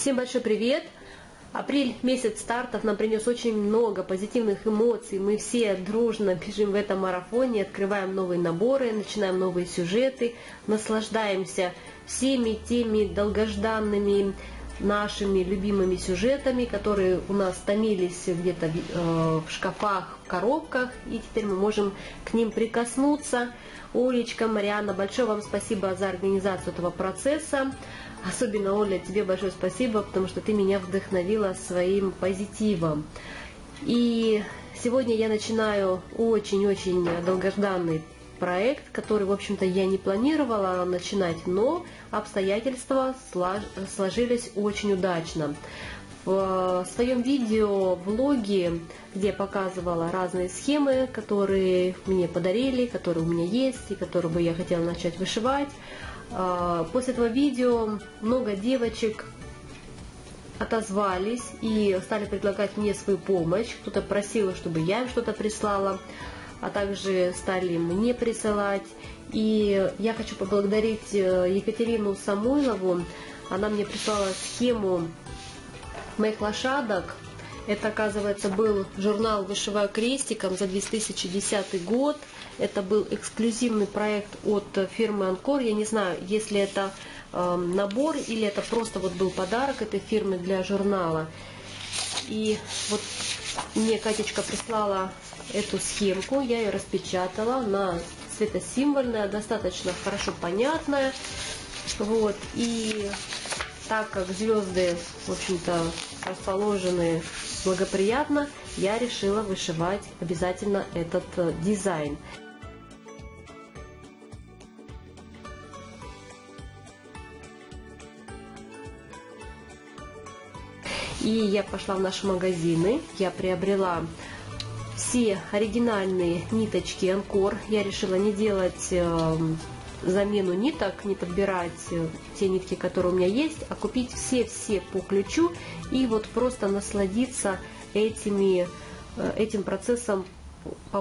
Всем большой привет! Апрель месяц стартов нам принес очень много позитивных эмоций. Мы все дружно бежим в этом марафоне, открываем новые наборы, начинаем новые сюжеты, наслаждаемся всеми теми долгожданными нашими любимыми сюжетами, которые у нас томились где-то в шкафах, в коробках, и теперь мы можем к ним прикоснуться. Олечка, Марианна, большое вам спасибо за организацию этого процесса. Особенно, Оля, тебе большое спасибо, потому что ты меня вдохновила своим позитивом. И сегодня я начинаю очень-очень долгожданный проект, который, в общем-то, я не планировала начинать, но обстоятельства сложились очень удачно. В своем видео-влоге, где я показывала разные схемы, которые мне подарили, которые у меня есть и которые бы я хотела начать вышивать, после этого видео много девочек отозвались и стали предлагать мне свою помощь. Кто-то просил, чтобы я им что-то прислала, а также стали мне присылать. И я хочу поблагодарить Екатерину Самойлову. Она мне прислала схему моих лошадок. Это, оказывается, был журнал «Вышиваю крестиком» за 2010 год. Это был эксклюзивный проект от фирмы «Анкор». Я не знаю, если это набор или это просто вот был подарок этой фирмы для журнала. И вот мне Катечка прислала эту схемку, я ее распечатала. Она цветосимвольная, достаточно хорошо понятная. Вот. И так как звезды, в общем-то, расположены благоприятно, я решила вышивать обязательно этот дизайн. И я пошла в наши магазины, я приобрела все оригинальные ниточки Анкор. Я решила не делать замену ниток, не подбирать те нитки, которые у меня есть, а купить все по ключу и вот просто насладиться этим процессом в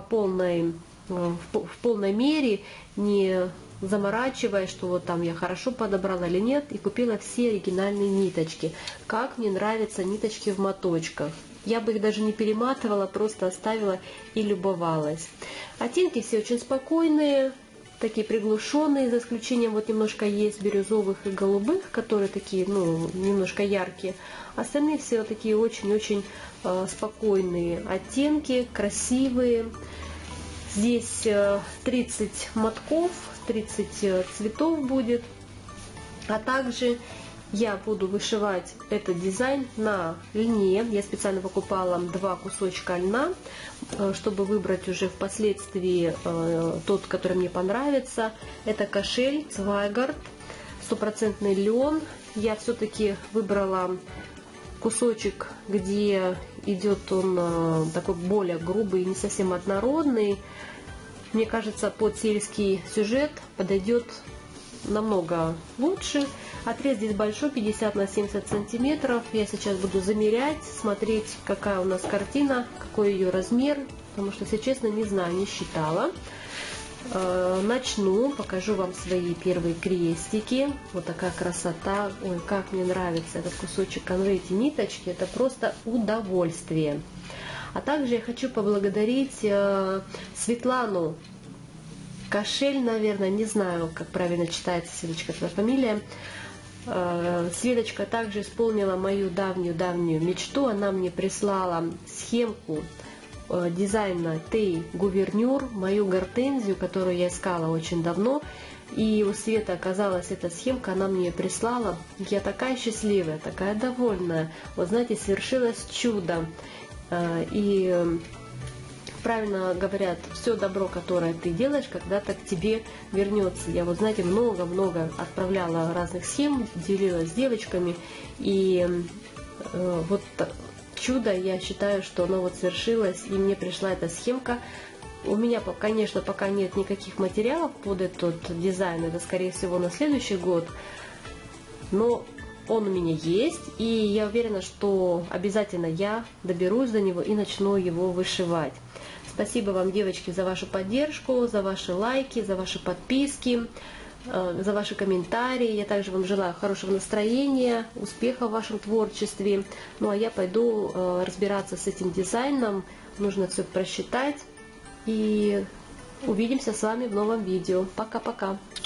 полной мере, не заморачиваясь, что вот там я хорошо подобрала или нет, и купила все оригинальные ниточки. Как мне нравятся ниточки в моточках. Я бы их даже не перематывала, просто оставила и любовалась. Оттенки все очень спокойные, такие приглушенные, за исключением вот немножко есть бирюзовых и голубых, которые такие, ну, немножко яркие. Остальные все такие очень-очень спокойные оттенки, красивые. Здесь 30 мотков, 30 цветов будет. А также я буду вышивать этот дизайн на льне. Я специально покупала 2 кусочка льна, чтобы выбрать уже впоследствии тот, который мне понравится. Это кошель Цвайгард, 100% лен. Я все-таки выбрала кусочек, где идет он такой более грубый, не совсем однородный. Мне кажется, под сельский сюжет подойдет намного лучше. Отрез здесь большой, 50 на 70 сантиметров. Я сейчас буду замерять, смотреть, какая у нас картина, какой ее размер, потому что, если честно, не знаю, не считала. Начну, покажу вам свои первые крестики. Вот такая красота. Ой, как мне нравится этот кусочек конвейти ниточки. Это просто удовольствие. А также я хочу поблагодарить Светлану Кошель, наверное, не знаю, как правильно читается, Светочка, твоя фамилия. Светочка также исполнила мою давнюю мечту. Она мне прислала схемку дизайна Тей Гувернюр, мою гортензию, которую я искала очень давно. И у Светы оказалась эта схемка, она мне прислала. Я такая счастливая, такая довольная. Вот знаете, свершилось чудо. И правильно говорят, все добро, которое ты делаешь, когда-то к тебе вернется. Я вот, знаете, много-много отправляла разных схем, делилась с девочками. И вот чудо, я считаю, что оно вот свершилось, и мне пришла эта схемка. У меня, конечно, пока нет никаких материалов под этот дизайн, это, скорее всего, на следующий год. Но он у меня есть, и я уверена, что обязательно я доберусь до него и начну его вышивать. Спасибо вам, девочки, за вашу поддержку, за ваши лайки, за ваши подписки. за ваши комментарии. Я также вам желаю хорошего настроения, успеха в вашем творчестве. Ну а я пойду разбираться с этим дизайном. Нужно все просчитать. И увидимся с вами в новом видео. Пока-пока.